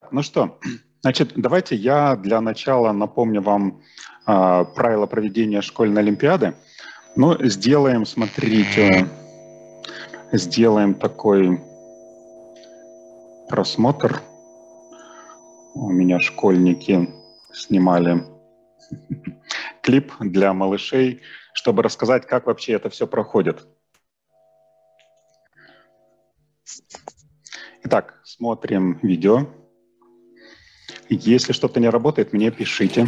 Так, ну что, значит, давайте я для начала напомню вам правила проведения школьной олимпиады. Ну, сделаем, смотрите, сделаем такой просмотр. У меня школьники снимали клип для малышей, чтобы рассказать, как вообще это все проходит. Итак, смотрим видео. Если что-то не работает, мне пишите.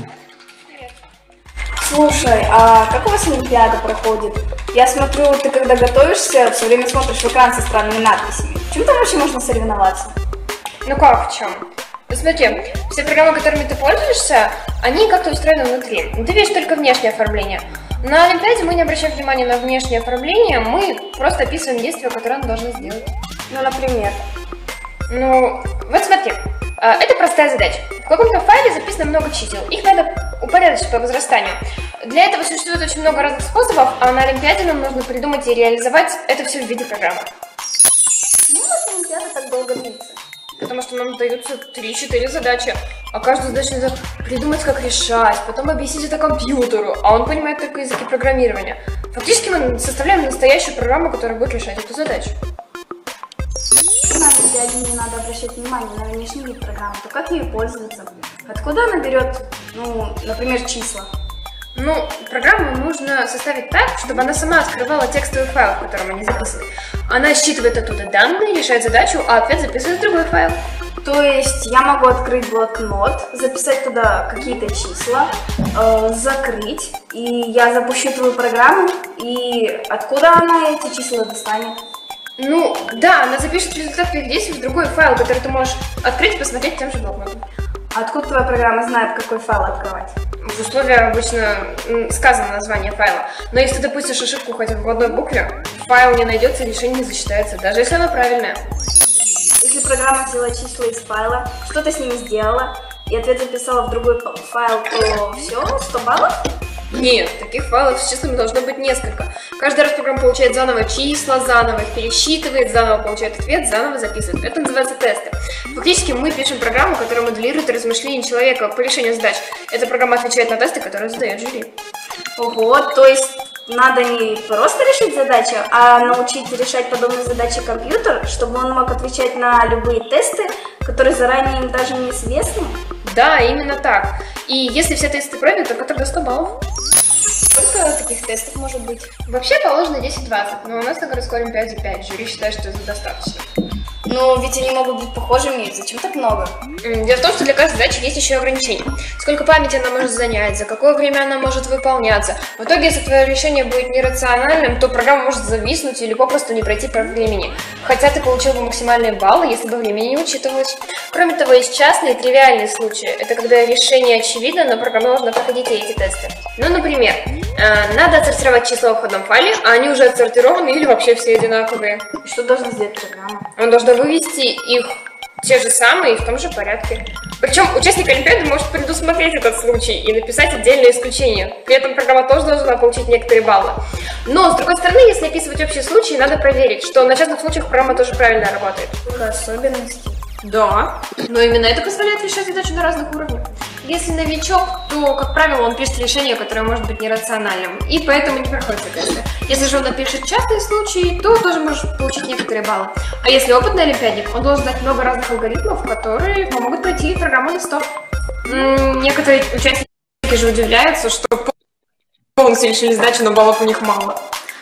Слушай, а как у вас олимпиада проходит? Я смотрю, ты когда готовишься, все время смотришь в экран со странными надписями. В чем там вообще можно соревноваться? Ну как, в чем? Ну смотри, все программы, которыми ты пользуешься, они как-то устроены внутри. Ты видишь только внешнее оформление. На олимпиаде мы не обращаем внимания на внешнее оформление, мы просто описываем действия, которые она должна сделать. Ну, например? Ну, вот смотри, это простая задача. В каком-то файле записано много чисел, их надо упорядочить по возрастанию. Для этого существует очень много разных способов, а на олимпиаде нам нужно придумать и реализовать это все в виде программы. Почему у вас олимпиада так долго длится? Потому что нам даются 3-4 задачи, а каждую задачу надо придумать, как решать, потом объяснить это компьютеру, а он понимает только языки программирования. Фактически мы составляем настоящую программу, которая будет решать эту задачу. На олимпиаде не надо обращать внимание на внешний вид программы, то как ей пользоваться? Откуда она берет, ну, например, числа? Ну, программу нужно составить так, чтобы она сама открывала текстовый файл, в котором они записаны. Она считывает оттуда данные, решает задачу, а ответ записывает в другой файл. То есть я могу открыть блокнот, записать туда какие-то числа, закрыть, и я запущу твою программу, и откуда она эти числа достанет? Ну, да, она запишет результат твоих действий в другой файл, который ты можешь открыть и посмотреть тем же блокнотом. А откуда твоя программа знает, какой файл открывать? В условиях обычно сказано название файла, но если ты допустишь ошибку хотя бы в одной букве, файл не найдется, решение не засчитается, даже если оно правильное. Если программа взяла числа из файла, что-то с ними сделала, и ответ записала в другой файл, то все, 100 баллов? Нет, таких файлов с числами должно быть несколько. Каждый раз программа получает заново числа, заново их пересчитывает, заново получает ответ, заново записывает. Это называется тесты. Фактически мы пишем программу, которая моделирует размышления человека по решению задач. Эта программа отвечает на тесты, которые задает жюри. Ого, то есть надо не просто решить задачу, а научить решать подобные задачи компьютер, чтобы он мог отвечать на любые тесты, которые заранее им даже неизвестны? Да, именно так. И если все тесты пройдут, только тогда 100 баллов. Сколько таких тестов может быть? Вообще положено 10-20, но у нас на городской олимпиаде 5. Жюри считает, что это достаточно. Но ведь они могут быть похожими, зачем так много? Дело в том, что для каждой задачи есть еще ограничения. Сколько памяти она может занять, за какое время она может выполняться. В итоге, если твое решение будет нерациональным, то программа может зависнуть или попросту не пройти по времени. Хотя ты получил бы максимальные баллы, если бы времени не учитывалось. Кроме того, есть частные тривиальные случаи. Это когда решение очевидно, но программа должна проходить и эти тесты. Ну, например, надо отсортировать числа в входном файле, а они уже отсортированы или вообще все одинаковые. И что должна сделать программа? Он должен вывести их те же самые и в том же порядке. Причем участник олимпиады может предусмотреть этот случай и написать отдельное исключение. При этом программа тоже должна получить некоторые баллы. Но, с другой стороны, если описывать общие случаи, надо проверить, что на частных случаях программа тоже правильно работает. Только особенности. Да, но именно это позволяет решать задачи на разных уровнях. Если новичок, то, как правило, он пишет решение, которое может быть нерациональным, и поэтому не проходит тесты. Если же он напишет частные случаи, то тоже может получить некоторые баллы. А если опытный олимпиадник, он должен знать много разных алгоритмов, которые помогут пройти программу на 100. Некоторые участники же удивляются, что полностью решили задачу, но баллов у них мало.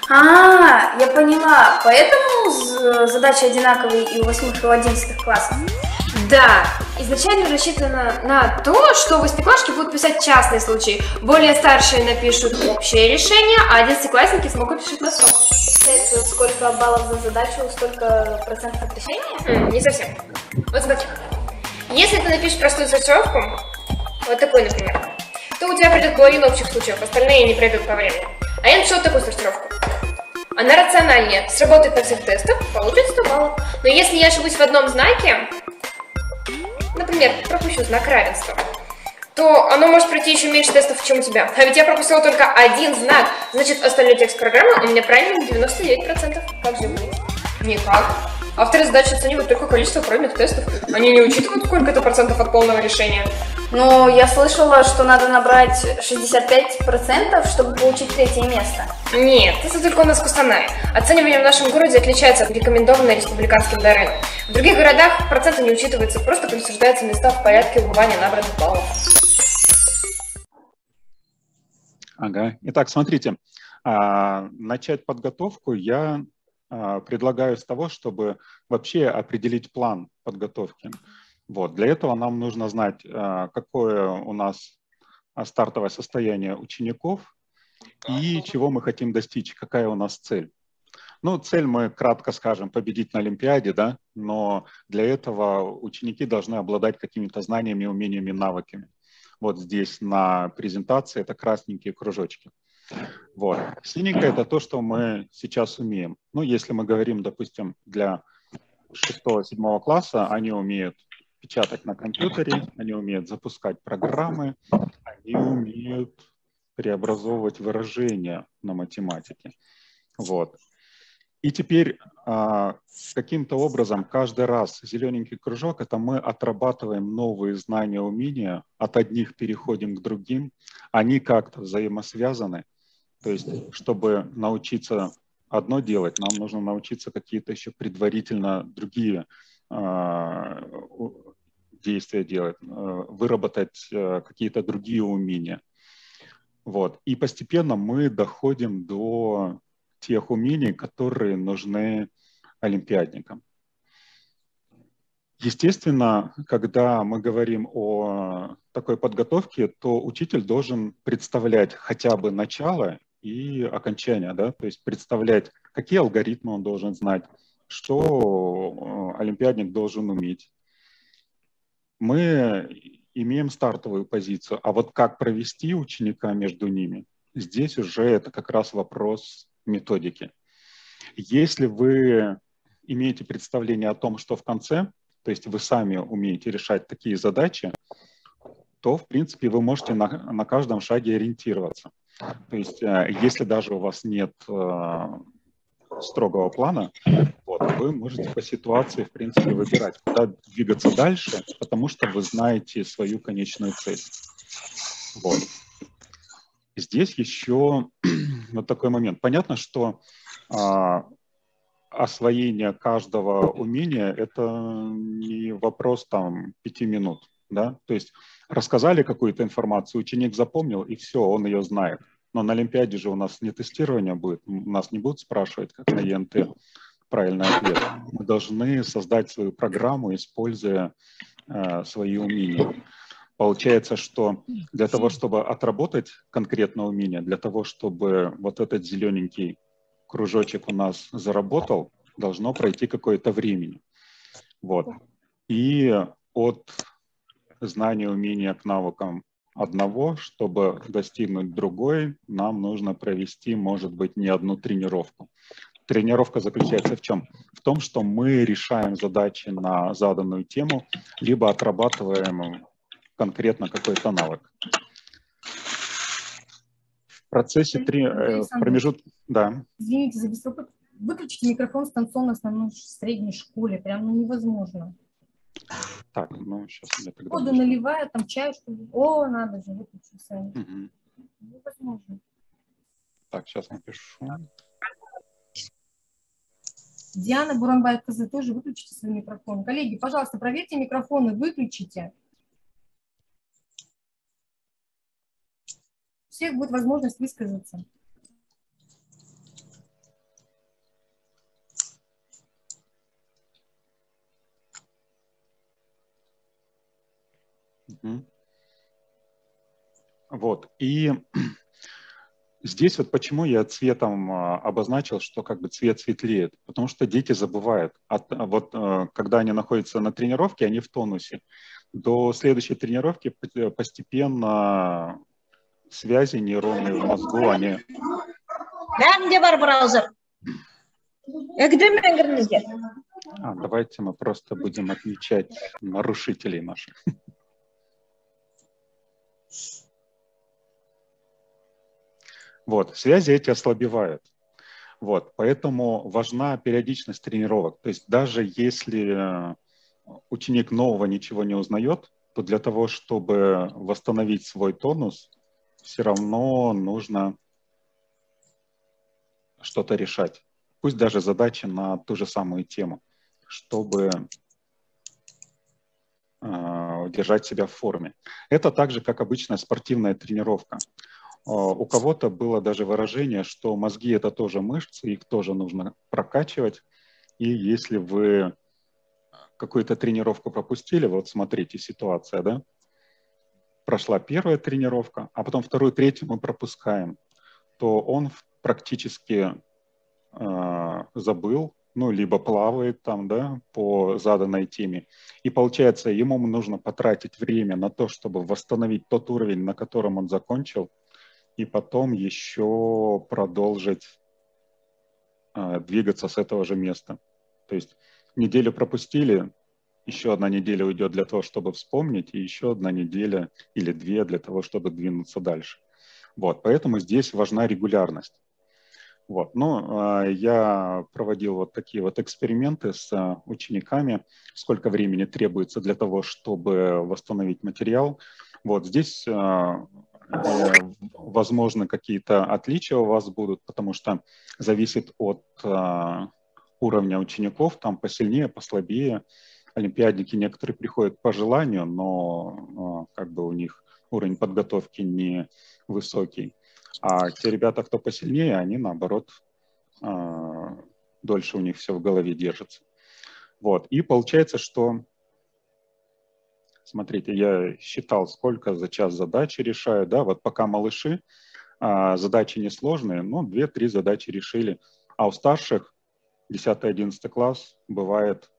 Я поняла. Поэтому задачи одинаковые и у 8 и у 11 классов? Да, изначально рассчитано на то, что восьмиклассники будут писать частные случаи. Более старшие напишут общее решение, а 11-классники смогут писать на 100. Получается, сколько баллов за задачу, сколько процентов от решения? Не совсем. Вот смотри. Если ты напишешь простую сортировку, вот такой, например, то у тебя придет половина общих случаев, остальные не пройдут по времени. А я напишу вот такую сортировку. Она рациональнее, сработает на всех тестах, получит 100 баллов. Но если я ошибусь в одном знаке, например, пропущу знак равенства, то оно может пройти еще меньше тестов, чем у тебя. А ведь я пропустила только один знак, значит, остальной текст программы у меня правильный на 99%. Как же быть? Никак. Авторы задач оценивают только количество пройденных тестов. Они не учитывают, сколько это процентов от полного решения. Но я слышала, что надо набрать 65%, чтобы получить третье место. Нет, это только у нас Кустанай. Оценивание в нашем городе отличается от рекомендованной республиканским ДРН. В других городах проценты не учитываются, просто присуждаются места в порядке убывания набранных баллов. Ага. Итак, смотрите, начать подготовку я предлагаю с того, чтобы вообще определить план подготовки. Вот. Для этого нам нужно знать, какое у нас стартовое состояние учеников и чего мы хотим достичь, какая у нас цель. Ну, цель мы кратко скажем победить на Олимпиаде, да, но для этого ученики должны обладать какими-то знаниями, умениями, навыками. Вот здесь на презентации это красненькие кружочки. Вот. Синенькое – это то, что мы сейчас умеем. Ну, если мы говорим, допустим, для 6-7 класса, они умеют печатать на компьютере, они умеют запускать программы, они умеют преобразовывать выражения на математике. Вот. И теперь каким-то образом каждый раз зелененький кружок – это мы отрабатываем новые знания, умения, от одних переходим к другим, они как-то взаимосвязаны. То есть, чтобы научиться одно делать, нам нужно научиться какие-то еще предварительно другие действия делать, выработать какие-то другие умения. Вот. И постепенно мы доходим до тех умений, которые нужны олимпиадникам. Естественно, когда мы говорим о такой подготовке, то учитель должен представлять хотя бы начало и окончание, да? То есть представлять, какие алгоритмы он должен знать, что олимпиадник должен уметь. Мы имеем стартовую позицию, а вот как провести ученика между ними, здесь уже это как раз вопрос методики. Если вы имеете представление о том, что в конце, то есть вы сами умеете решать такие задачи, то, в принципе, вы можете на каждом шаге ориентироваться. То есть если даже у вас нет строгого плана, вот, вы можете по ситуации, в принципе, выбирать, куда двигаться дальше, потому что вы знаете свою конечную цель. Вот. Здесь еще вот такой момент. Понятно, что освоение каждого умения – это не вопрос там 5 минут. Да? То есть рассказали какую-то информацию, ученик запомнил, и все, он ее знает. Но на Олимпиаде же у нас не тестирование будет, нас не будут спрашивать, как на ЕНТ, правильный ответ. Мы должны создать свою программу, используя свои умения. Получается, что для того, чтобы отработать конкретное умение, для того, чтобы вот этот зелененький кружочек у нас заработал, должно пройти какое-то времени. Вот. И от знания, умения к навыкам одного, чтобы достигнуть другой, нам нужно провести, может быть, не одну тренировку. Тренировка заключается в чем? В том, что мы решаем задачи на заданную тему, либо отрабатываем конкретно какой-то навык. В процессе промежутка... Да. Извините за беспокойство. Выключите микрофон станционно в основной средней школе. Прям невозможно. Так, ну сейчас я тогда... Воду наливают, там чай, что ли. О, надо же, выключить сами. Угу. Невозможно. Так, сейчас напишу. Диана Буранбаева-Кызы, тоже выключите свой микрофон. Коллеги, пожалуйста, проверьте микрофоны, выключите. У всех будет возможность высказаться. Вот, и здесь вот почему я цветом обозначил, что как бы цвет светлеет, потому что дети забывают. Вот когда они находятся на тренировке, они в тонусе. До следующей тренировки постепенно связи нейронные в мозгу, они... Где бар браузер? Давайте мы просто будем отмечать нарушителей наших. Вот, связи эти ослабевают. Вот, поэтому важна периодичность тренировок. То есть даже если ученик нового ничего не узнает, то для того, чтобы восстановить свой тонус, все равно нужно что-то решать. Пусть даже задачи на ту же самую тему, чтобы держать себя в форме. Это так же, как обычная спортивная тренировка. У кого-то было даже выражение, что мозги – это тоже мышцы, их тоже нужно прокачивать. И если вы какую-то тренировку пропустили, вот смотрите, ситуация, да? Прошла первая тренировка, а потом вторую, третью мы пропускаем, то он практически забыл, ну, либо плавает там, да, по заданной теме. И получается, ему нужно потратить время на то, чтобы восстановить тот уровень, на котором он закончил, и потом еще продолжить двигаться с этого же места. То есть неделю пропустили, еще одна неделя уйдет для того, чтобы вспомнить, и еще одна неделя или две для того, чтобы двинуться дальше. Вот, поэтому здесь важна регулярность. Вот. Ну, я проводил вот такие вот эксперименты с учениками, сколько времени требуется для того, чтобы восстановить материал. Вот здесь, возможно, какие-то отличия у вас будут, потому что зависит от уровня учеников, там посильнее, послабее. Олимпиадники некоторые приходят по желанию, но как бы у них уровень подготовки не высокий. А те ребята, кто посильнее, они, наоборот, дольше у них все в голове держится. Вот. И получается, что, смотрите, я считал, сколько за час задачи решаю. Да? Вот пока малыши, задачи несложные, ну, 2-3 задачи решили. А у старших, 10-11 класс, бывает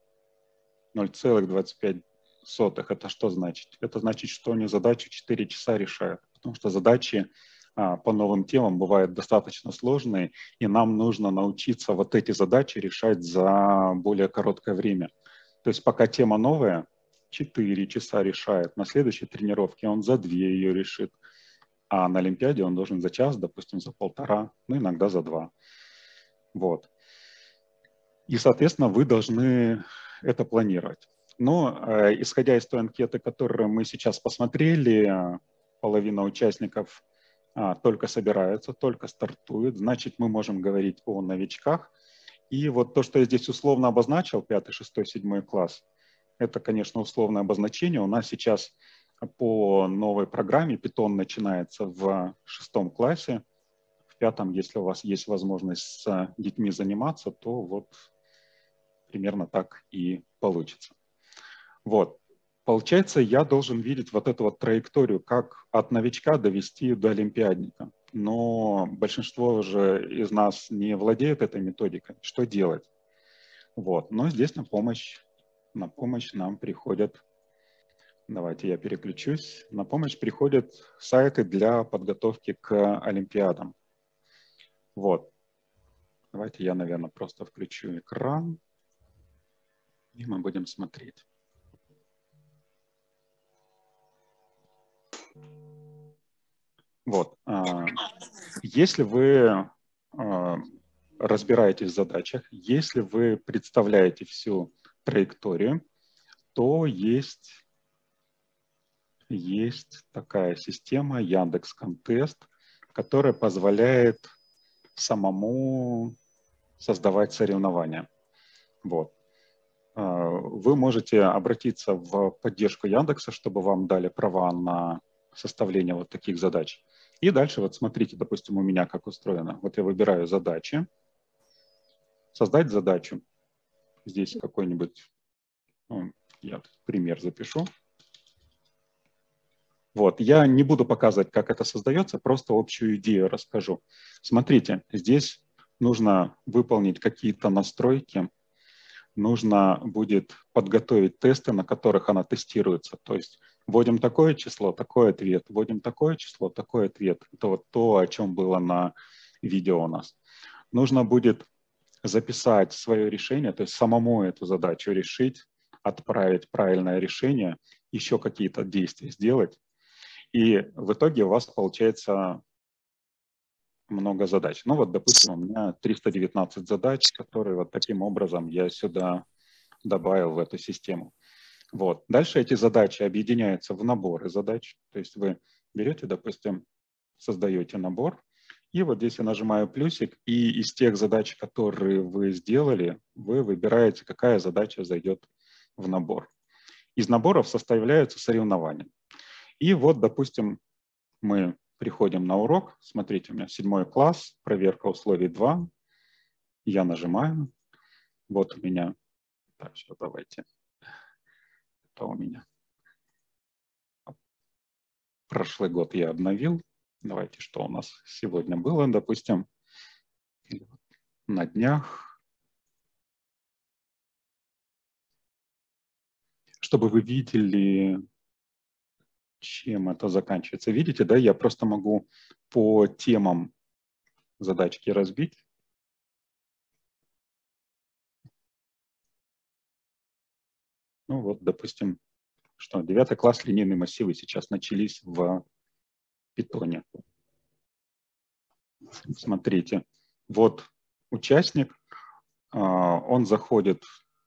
0,25. Это что значит? Это значит, что они задачу 4 часа решают. Потому что задачи по новым темам бывают достаточно сложные, и нам нужно научиться вот эти задачи решать за более короткое время. То есть пока тема новая, 4 часа решает, на следующей тренировке он за 2 ее решит, а на Олимпиаде он должен за час, допустим, за 1,5, ну иногда за 2. Вот. И, соответственно, вы должны это планировать. Но исходя из той анкеты, которую мы сейчас посмотрели, половина участников только собираются, только стартуют, значит, мы можем говорить о новичках. И вот то, что я здесь условно обозначил, 5, 6, 7 класс, это, конечно, условное обозначение. У нас сейчас по новой программе Python начинается в 6 классе. В 5, если у вас есть возможность с детьми заниматься, то вот примерно так и получится. Вот. Получается, я должен видеть вот эту вот траекторию, как от новичка довести до олимпиадника. Но большинство же из нас не владеет этой методикой. Что делать? Вот. Но здесь на помощь нам приходят, давайте я переключусь, на помощь приходят сайты для подготовки к олимпиадам. Вот. Давайте я, наверное, просто включу экран, и мы будем смотреть. Вот. Если вы разбираетесь в задачах, если вы представляете всю траекторию, то есть такая система Яндекс.Контест, которая позволяет самому создавать соревнования. Вот. Вы можете обратиться в поддержку Яндекса, чтобы вам дали права на составление вот таких задач. И дальше вот смотрите, допустим, у меня как устроено. Вот я выбираю задачи, создать задачу. Здесь какой-нибудь, я пример запишу. Вот, я не буду показывать, как это создается, просто общую идею расскажу. Смотрите, здесь нужно выполнить какие-то настройки, нужно будет подготовить тесты, на которых она тестируется. То есть вводим такое число, такой ответ, вводим такое число, такой ответ. Это вот то, о чем было на видео у нас. Нужно будет записать свое решение, то есть самому эту задачу решить, отправить правильное решение, еще какие-то действия сделать. И в итоге у вас получается много задач. Ну вот, допустим, у меня 319 задач, которые вот таким образом я сюда добавил в эту систему. Вот. Дальше эти задачи объединяются в наборы задач. То есть вы берете, допустим, создаете набор, и вот здесь я нажимаю плюсик, и из тех задач, которые вы сделали, вы выбираете, какая задача зайдет в набор. Из наборов составляются соревнования. И вот, допустим, мы приходим на урок. Смотрите, у меня 7 класс, проверка условий 2. Я нажимаю. Вот у меня... Так, сейчас давайте. Это у меня. Прошлый год я обновил. Давайте, что у нас сегодня было, допустим, на днях. Чтобы вы видели, чем это заканчивается. Видите, да, я просто могу по темам задачки разбить. Ну вот, допустим, что 9 класс линейные массивы сейчас начались в Питоне. Смотрите, вот участник, он заходит,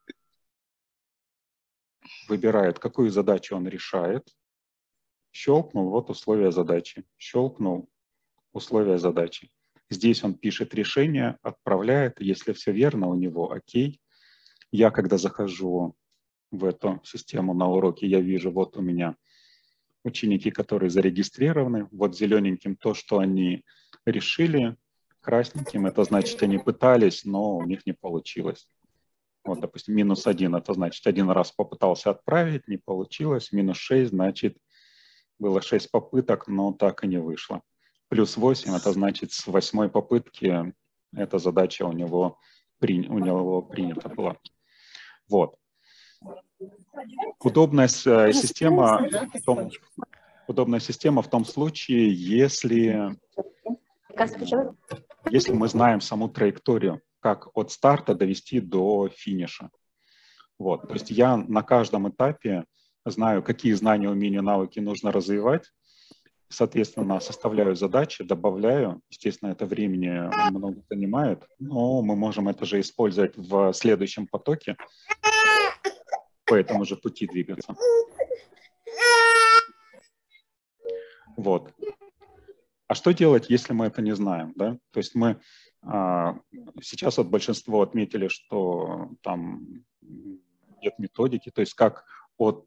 выбирает, какую задачу он решает, щелкнул, вот условия задачи, щелкнул, условия задачи. Здесь он пишет решение, отправляет, если все верно у него, окей. Я, когда захожу в эту систему на уроке, я вижу, вот у меня ученики, которые зарегистрированы, вот зелененьким то, что они решили, красненьким, это значит, они пытались, но у них не получилось. Вот, допустим, -1, это значит, один раз попытался отправить, не получилось, -6, значит, было 6 попыток, но так и не вышло. +8, это значит, с 8 попытки эта задача у него принята была. Вот. Удобная система в том случае, если мы знаем саму траекторию, как от старта довести до финиша. Вот. То есть я на каждом этапе знаю, какие знания, умения, навыки нужно развивать. Соответственно, составляю задачи, добавляю. Естественно, это времени много занимает, но мы можем это же использовать в следующем потоке, по этому же пути двигаться. Вот. А что делать, если мы это не знаем? Да? То есть мы сейчас вот большинство отметили, что там нет методики, то есть как от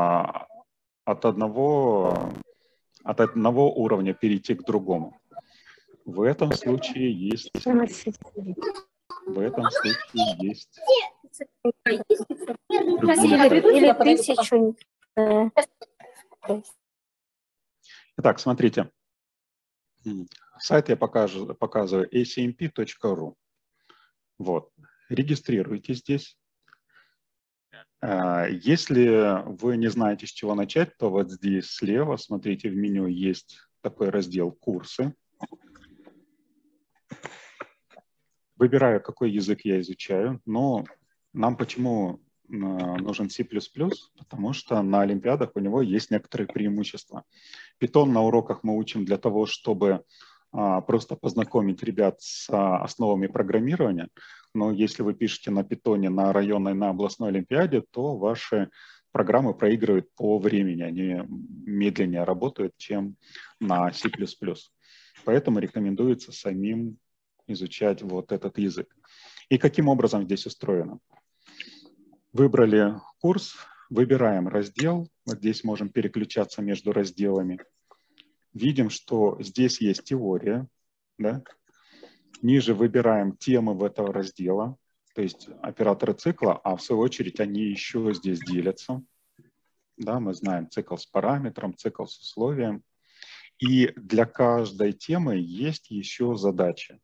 одного уровня перейти к другому. В этом случае есть... Или 1000. Итак, смотрите. Сайт я показываю acmp.ru. Вот. Регистрируйтесь здесь. Если вы не знаете, с чего начать, то вот здесь слева, смотрите, в меню есть такой раздел «Курсы». Выбираю, какой язык я изучаю. Но нам почему нужен C++? Потому что на олимпиадах у него есть некоторые преимущества. Python на уроках мы учим для того, чтобы просто познакомить ребят с основами программирования. Но если вы пишете на Python на районной, на областной олимпиаде, то ваши программы проигрывают по времени. Они медленнее работают, чем на C++. Поэтому рекомендуется самим изучать вот этот язык. И каким образом здесь устроено? Выбрали курс, выбираем раздел. Вот здесь можем переключаться между разделами. Видим, что здесь есть теория. Да? Ниже выбираем темы в этого раздела, то есть операторы цикла, а в свою очередь они еще здесь делятся. Да, мы знаем цикл с параметром, цикл с условием. И для каждой темы есть еще задачи.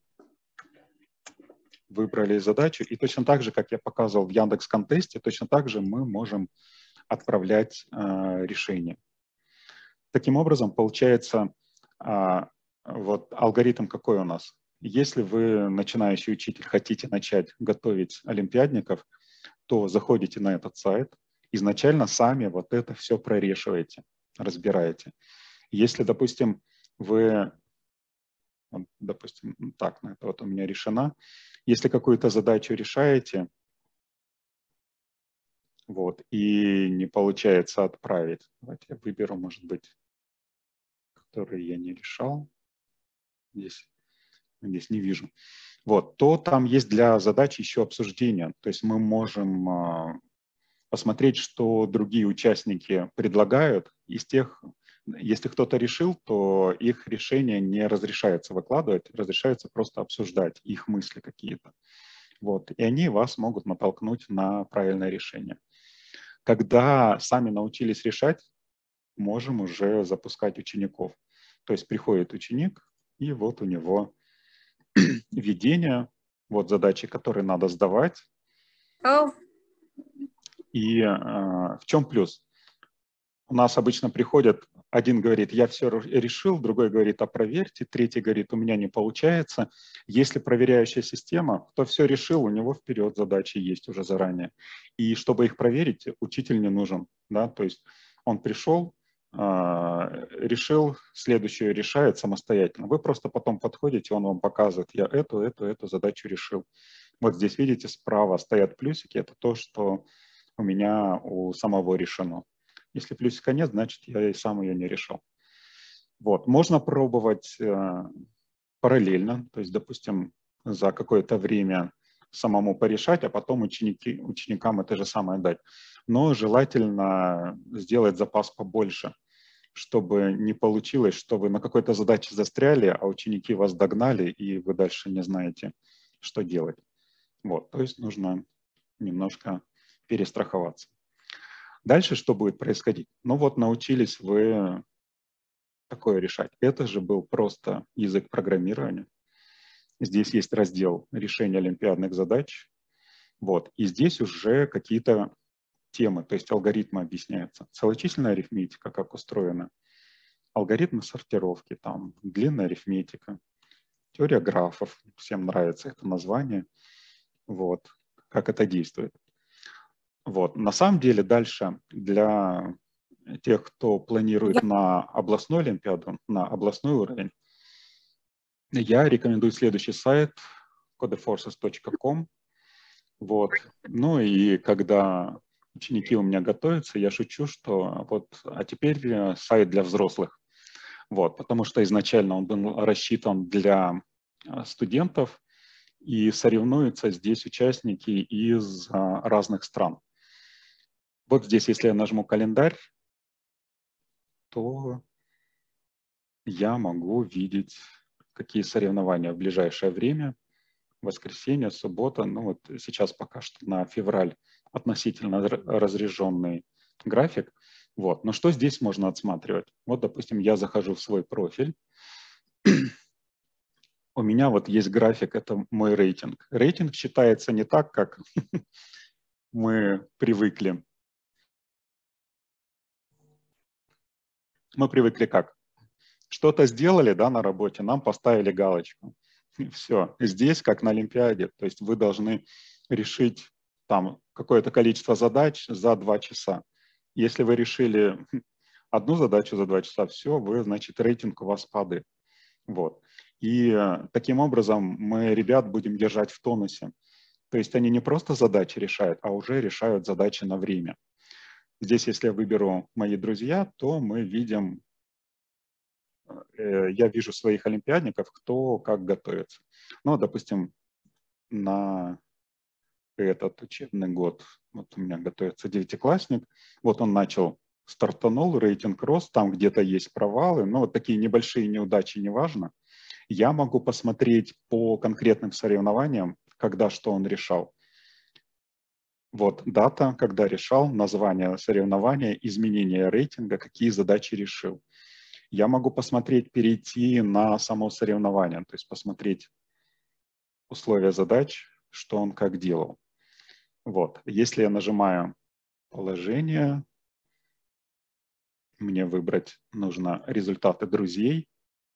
Выбрали задачу, и точно так же, как я показывал в Яндекс.Контесте, точно так же мы можем отправлять решение. Таким образом, получается, вот алгоритм какой у нас? Если вы, начинающий учитель, хотите начать готовить олимпиадников, то заходите на этот сайт, изначально сами вот это все прорешиваете, разбираете. Если, допустим, вы Вот, допустим, так, это вот у меня решена. Если какую-то задачу решаете, вот, и не получается отправить, давайте я выберу, может быть, который я не решал. Здесь не вижу. Вот, то там есть для задач еще обсуждение. То есть мы можем посмотреть, что другие участники предлагают. Из тех, если кто-то решил, то их решение не разрешается выкладывать, разрешается просто обсуждать их мысли какие-то. Вот, и они вас могут натолкнуть на правильное решение. Когда сами научились решать, можем уже запускать учеников. То есть приходит ученик, и вот у него видение, вот задачи, которые надо сдавать. И в чем плюс? У нас обычно приходят, один говорит, я все решил, другой говорит, а проверьте, третий говорит, у меня не получается. Если проверяющая система, кто все решил, у него вперед задачи есть уже заранее. И чтобы их проверить, учитель не нужен. Да? То есть он пришел, решил, следующую решает самостоятельно. Вы просто потом подходите, он вам показывает, я эту задачу решил. Вот здесь, видите, справа стоят плюсики, это то, что у меня у самого решено. Если плюсика нет, значит, я и сам ее не решил. Вот. Можно пробовать параллельно, то есть, допустим, за какое-то время самому порешать, а потом ученикам это же самое дать. Но желательно сделать запас побольше, чтобы не получилось, что вы на какой-то задаче застряли, а ученики вас догнали, и вы дальше не знаете, что делать. Вот. То есть нужно немножко перестраховаться. Дальше что будет происходить? Ну вот научились вы такое решать. Это же был просто язык программирования. Здесь есть раздел решения олимпиадных задач. Вот. И здесь уже какие-то темы, то есть алгоритмы объясняются. Целочисленная арифметика, как устроена. Алгоритмы сортировки, там, длинная арифметика. Теория графов. Всем нравится это название. Вот. Как это действует. Вот. На самом деле дальше для тех, кто планирует на областную олимпиаду, на областной уровень, я рекомендую следующий сайт codeforces.com. Вот. Ну и когда ученики у меня готовятся, я шучу, что вот, а теперь сайт для взрослых. Вот. Потому что изначально он был рассчитан для студентов, и соревнуются здесь участники из разных стран. Вот здесь, если я нажму календарь, то я могу видеть, какие соревнования в ближайшее время. Воскресенье, суббота. Ну вот сейчас пока что на февраль относительно разряженный график. Вот. Но что здесь можно отсматривать? Вот, допустим, я захожу в свой профиль. У меня вот есть график, это мой рейтинг. Рейтинг считается не так, как мы привыкли. Мы привыкли как? Что-то сделали, да, на работе, нам поставили галочку. Все. Здесь, как на Олимпиаде, то есть вы должны решить там какое-то количество задач за 2 часа. Если вы решили одну задачу за 2 часа, все, вы, значит, рейтинг у вас падает. Вот. И таким образом мы ребят будем держать в тонусе. То есть они не просто задачи решают, а уже решают задачи на время. Здесь, если я выберу «Мои друзья», то мы видим, я вижу своих олимпиадников, кто как готовится. Ну, допустим, на этот учебный год, вот у меня готовится 9-классник, вот он стартанул, рейтинг рос, там где-то есть провалы, но вот такие небольшие неудачи, неважно. Я могу посмотреть по конкретным соревнованиям, когда что он решал. Вот дата, когда решал, название соревнования, изменение рейтинга, какие задачи решил. Я могу посмотреть, перейти на само соревнование, то есть посмотреть условия задач, что он как делал. Вот. Если я нажимаю положение, мне выбрать нужно результаты друзей.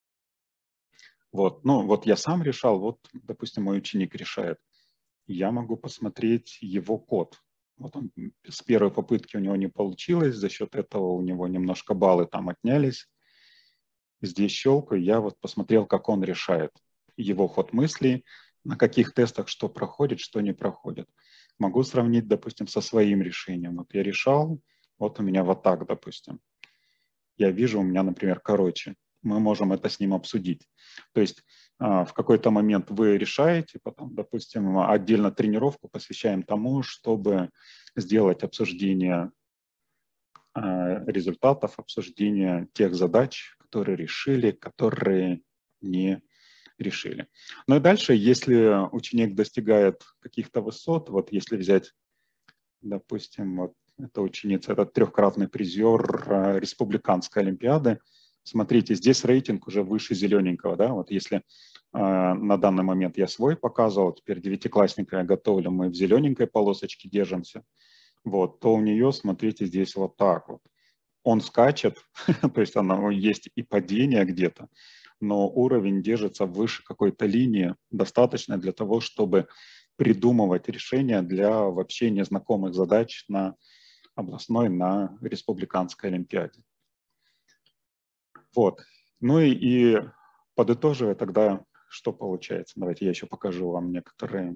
Вот. Ну, вот я сам решал, вот, допустим, мой ученик решает. Я могу посмотреть его код. Вот он, с первой попытки у него не получилось, за счет этого у него немножко баллы там отнялись. здесь щелкаю, я вот посмотрел, как он решает его ход мыслей, на каких тестах что проходит, что не проходит. Могу сравнить, допустим, со своим решением. Вот я решал, вот у меня вот так, допустим. Я вижу, у меня, например, короче. Мы можем это с ним обсудить. То есть в какой-то момент вы решаете, потом, допустим, отдельно тренировку посвящаем тому, чтобы сделать обсуждение результатов, обсуждение тех задач, которые решили, которые не решили. Ну и дальше, если ученик достигает каких-то высот, вот если взять, допустим, вот эта ученица, это трехкратный призер республиканской олимпиады, смотрите, здесь рейтинг уже выше зелененького, да, вот если на данный момент я свой показывал, теперь девятиклассника я готовлю, мы в зелененькой полосочке держимся, вот, то у нее, смотрите, здесь вот так вот. Он скачет, то есть оно есть и падение где-то, но уровень держится выше какой-то линии, достаточно для того, чтобы придумывать решения для вообще незнакомых задач на областной, на республиканской олимпиаде. Вот. Ну и подытоживая тогда, что получается. Давайте я еще покажу вам некоторые.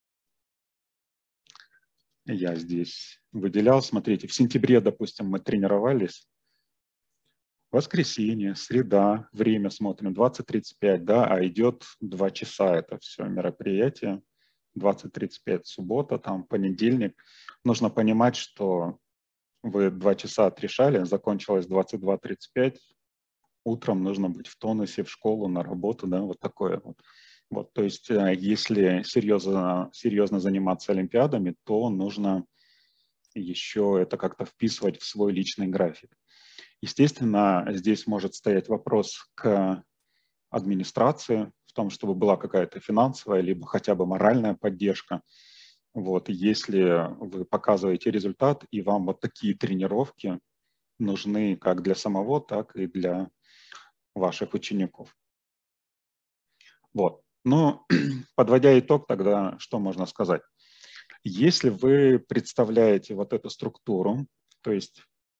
Я здесь выделял. Смотрите, в сентябре, допустим, мы тренировались. Воскресенье, среда, время смотрим 20:35, да, а идет 2 часа это все мероприятие. 20:35 суббота, там понедельник. Нужно понимать, что вы 2 часа отрешали, закончилось 22:35, утром нужно быть в тонусе, в школу, на работу, да, вот такое вот. Вот, то есть если серьезно заниматься олимпиадами, то нужно еще это как-то вписывать в свой личный график. Естественно, здесь может стоять вопрос к администрации в том, чтобы была какая-то финансовая либо хотя бы моральная поддержка. Вот, если вы показываете результат, и вам вот такие тренировки нужны как для самого, так и для ваших учеников. Вот. Но подводя итог, тогда что можно сказать? Если вы представляете вот эту структуру, то есть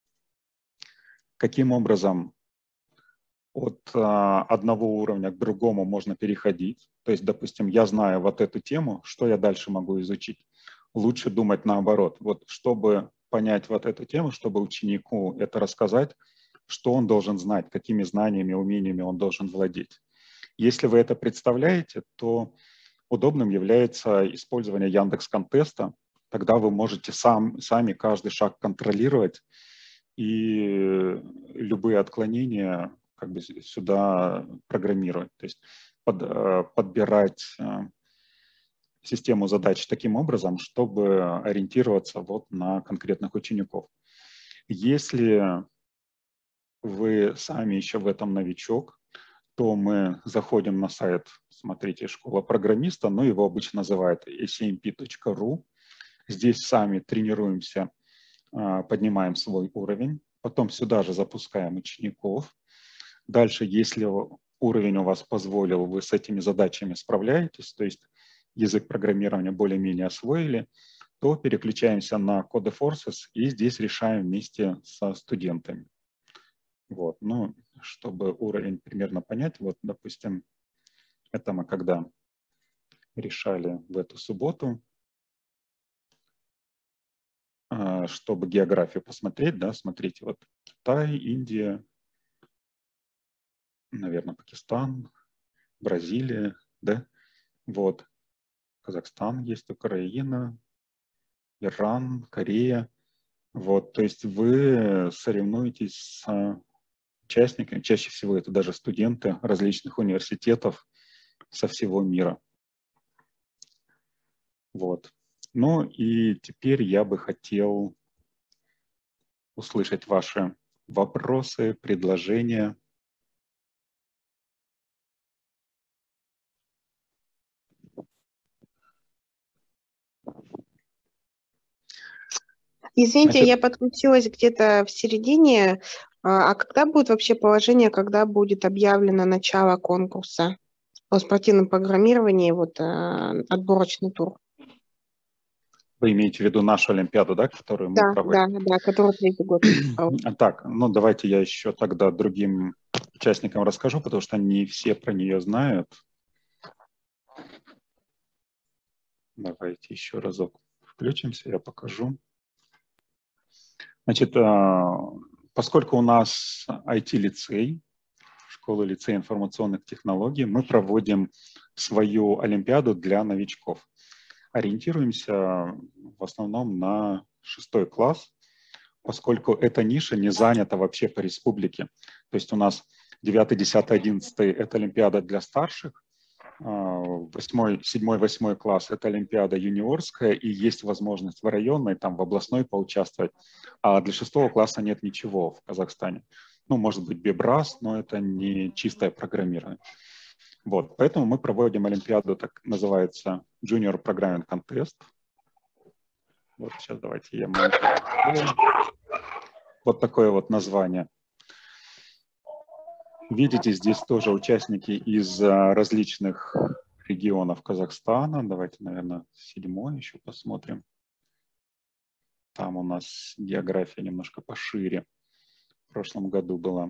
каким образом от одного уровня к другому можно переходить, то есть, допустим, я знаю вот эту тему, что я дальше могу изучить? Лучше думать наоборот. Вот чтобы понять вот эту тему, чтобы ученику это рассказать, что он должен знать, какими знаниями, умениями он должен владеть. Если вы это представляете, то удобным является использование Яндекс.Контеста. Тогда вы можете сами каждый шаг контролировать и любые отклонения как бы сюда программировать. То есть подбирать систему задач таким образом, чтобы ориентироваться вот на конкретных учеников. Если вы сами еще в этом новичок, то мы заходим на сайт, смотрите, школа программиста, но его обычно называют acmp.ru. Здесь сами тренируемся, поднимаем свой уровень, потом сюда же запускаем учеников. Дальше, если уровень у вас позволил, вы с этими задачами справляетесь, то есть язык программирования более-менее освоили, то переключаемся на Codeforces и здесь решаем вместе со студентами. Вот, ну, чтобы уровень примерно понять, вот, допустим, это мы когда решали в эту субботу, чтобы географию посмотреть, да, смотрите, вот Китай, Индия, наверное, Пакистан, Бразилия, да, вот, Казахстан есть, Украина, Иран, Корея, вот, то есть вы соревнуетесь с участниками, чаще всего это даже студенты различных университетов со всего мира. Вот. Ну и теперь я бы хотел услышать ваши вопросы, предложения. Извините, Значит, я подключилась где-то в середине. А когда будет вообще положение, когда будет объявлено начало конкурса по спортивному программированию, вот отборочный тур? вы имеете в виду нашу Олимпиаду, да, которую мы проводим? Да, который третий год. Так, ну давайте я еще тогда другим участникам расскажу, потому что не все про нее знают. Давайте еще разок включимся, я покажу. Значит, поскольку у нас IT-лицей, школа-лицей информационных технологий, мы проводим свою олимпиаду для новичков. Ориентируемся в основном на 6 класс, поскольку эта ниша не занята вообще по республике. То есть у нас 9, 10, 11 – это олимпиада для старших, 8, 7, 8 класс – это олимпиада юниорская, и есть возможность в районной, там в областной поучаствовать. А для 6 класса нет ничего в Казахстане. Ну, может быть, Бебрас, но это не чистое программирование. Вот, поэтому мы проводим олимпиаду, так называется Junior Programming Contest. Вот сейчас давайте я монтирую. Вот такое вот название. Видите, здесь тоже участники из различных регионов Казахстана. Давайте, наверное, 7 еще посмотрим. Там у нас география немножко пошире. В прошлом году была.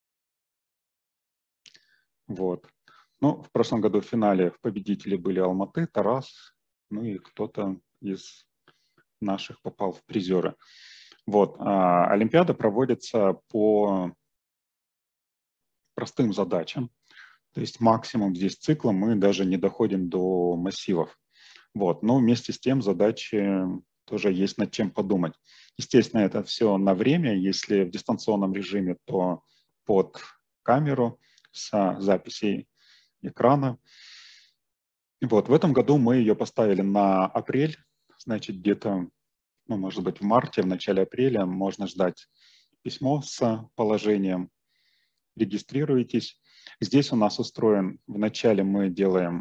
Вот. Ну, в прошлом году в финале победители были Алматы, Тарас, ну и кто-то из наших попал в призеры. Вот. Олимпиада проводится по простым задачам. То есть максимум здесь цикла мы даже не доходим до массивов. Вот. Но вместе с тем задачи тоже есть над чем подумать. Естественно, это все на время. Если в дистанционном режиме, то под камеру с записей экрана. Вот. В этом году мы ее поставили на апрель. Значит, где-то, ну, может быть, в марте, в начале апреля можно ждать письмо с положением. Регистрируйтесь. Здесь у нас устроен, вначале мы делаем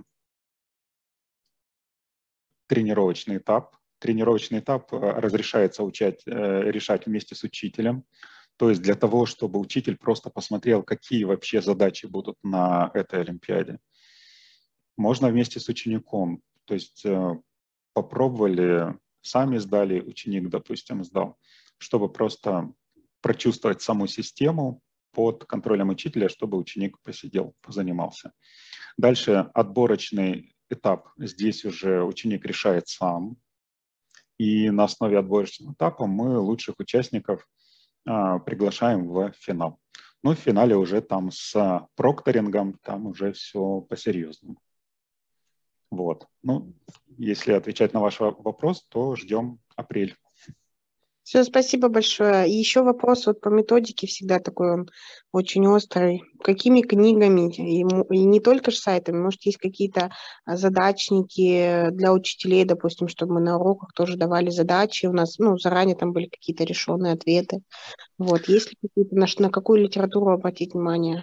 тренировочный этап. Тренировочный этап разрешается решать вместе с учителем. То есть для того, чтобы учитель просто посмотрел, какие вообще задачи будут на этой олимпиаде. Можно вместе с учеником. То есть попробовали, сами сдали, ученик, допустим, сдал, чтобы просто прочувствовать саму систему под контролем учителя, чтобы ученик посидел, позанимался. Дальше отборочный этап. Здесь уже ученик решает сам. И на основе отборочного этапа мы лучших участников приглашаем в финал. Ну, в финале уже там с прокторингом, там уже все по-серьезному. Вот. Ну, если отвечать на ваш вопрос, то ждем апрель. Все, спасибо большое. И еще вопрос вот по методике всегда такой, он очень острый. Какими книгами, и не только же сайтами, может, есть какие-то задачники для учителей, допустим, чтобы мы на уроках тоже давали задачи, у нас, ну, заранее там были какие-то решенные ответы. Вот, есть ли какие-то, на какую литературу обратить внимание?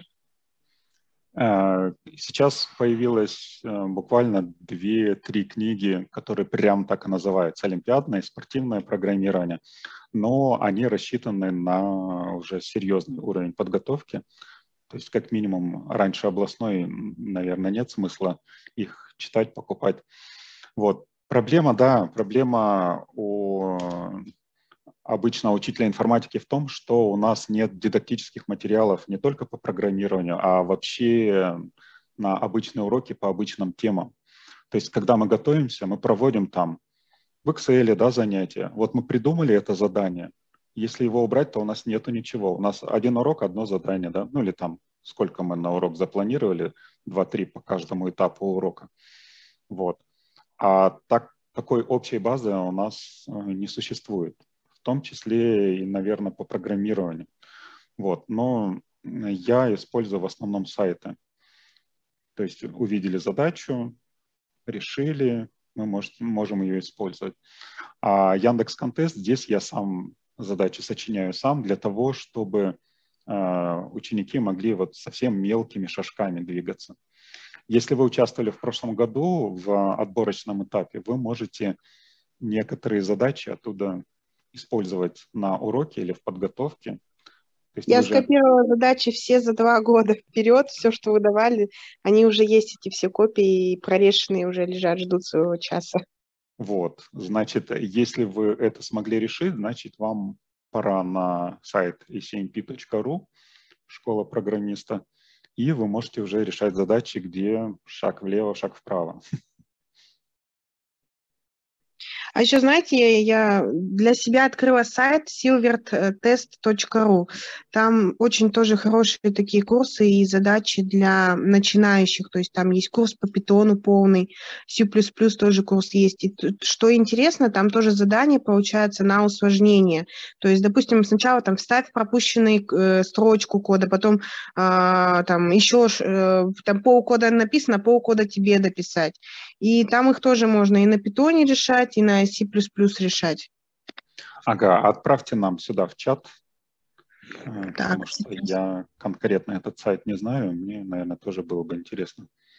Сейчас появилось буквально 2-3 книги, которые прям так и называются: олимпиадное и спортивное программирование, но они рассчитаны на уже серьезный уровень подготовки. То есть как минимум раньше областной, наверное, нет смысла их читать, покупать. Вот. Проблема, да, проблема у обычного учителя информатики в том, что у нас нет дидактических материалов не только по программированию, а вообще на обычные уроки по обычным темам. То есть, когда мы готовимся, мы проводим там в Excel, да, занятия. Вот мы придумали это задание. Если его убрать, то у нас нету ничего. У нас один урок, одно задание, да, ну или там сколько мы на урок запланировали, 2-3 по каждому этапу урока. Вот. А такой общей базы у нас не существует. В том числе и, наверное, по программированию. Вот. Но я использую в основном сайты. То есть увидели задачу, решили, мы можем ее использовать. А Яндекс.Контест, здесь я сам задачи сочиняю сам для того, чтобы ученики могли вот совсем мелкими шажками двигаться. Если вы участвовали в прошлом году в отборочном этапе, вы можете некоторые задачи оттуда использовать на уроке или в подготовке. То есть я скопировала задачи все за 2 года вперед, все, что вы давали, они уже есть, эти все копии, прорешенные уже лежат, ждут своего часа. Вот, значит, если вы это смогли решить, значит, вам пора на сайт acmp.ru, школа программиста, и вы можете уже решать задачи, где шаг влево, шаг вправо. А еще, знаете, я для себя открыла сайт silvertest.ru. Там очень тоже хорошие такие курсы и задачи для начинающих. То есть там есть курс по питону полный, C++ тоже курс есть. И что интересно, там тоже задания получаются на усложнение. То есть, допустим, сначала там вставь пропущенную строчку кода, потом там еще там полкода написано, полкода тебе дописать. И там их тоже можно и на питоне решать, и на C++ решать. Ага, отправьте нам сюда в чат, потому Так, что я конкретно этот сайт не знаю, мне, наверное, тоже было бы интересно.